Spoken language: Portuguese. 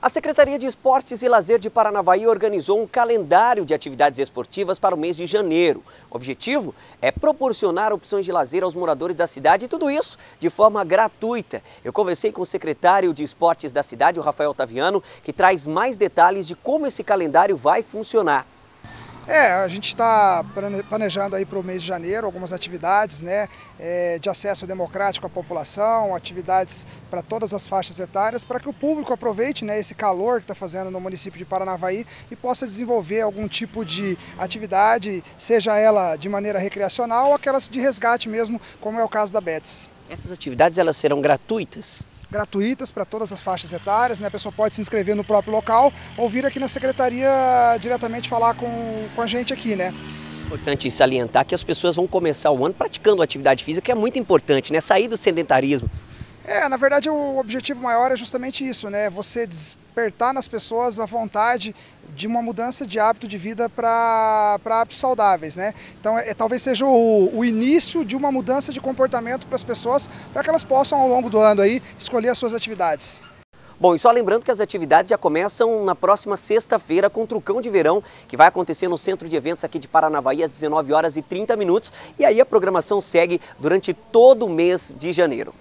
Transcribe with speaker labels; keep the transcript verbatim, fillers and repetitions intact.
Speaker 1: A Secretaria de Esportes e Lazer de Paranavaí organizou um calendário de atividades esportivas para o mês de janeiro. O objetivo é proporcionar opções de lazer aos moradores da cidade e tudo isso de forma gratuita. Eu conversei com o secretário de Esportes da cidade, o Rafael Taviano, que traz mais detalhes de como esse calendário vai funcionar.
Speaker 2: É, a gente está planejando aí para o mês de janeiro algumas atividades, né, é, de acesso democrático à população, atividades para todas as faixas etárias, para que o público aproveite, né, esse calor que está fazendo no município de Paranavaí e possa desenvolver algum tipo de atividade, seja ela de maneira recreacional ou aquelas de resgate mesmo, como é o caso da Betis.
Speaker 1: Essas atividades elas serão gratuitas?
Speaker 2: Gratuitas para todas as faixas etárias, né? A pessoa pode se inscrever no próprio local ou vir aqui na secretaria diretamente falar com, com a gente aqui, né?
Speaker 1: Importante salientar que as pessoas vão começar o ano praticando atividade física, que é muito importante, né? Sair do sedentarismo.
Speaker 2: É, na verdade o objetivo maior é justamente isso, né? Você despertar nas pessoas a vontade de uma mudança de hábito de vida para hábitos saudáveis, né? Então é, talvez seja o, o início de uma mudança de comportamento para as pessoas, para que elas possam ao longo do ano aí escolher as suas atividades.
Speaker 1: Bom, e só lembrando que as atividades já começam na próxima sexta-feira com o Trucão de Verão, que vai acontecer no Centro de Eventos aqui de Paranavaí às dezenove horas e trinta minutos. E aí a programação segue durante todo o mês de janeiro.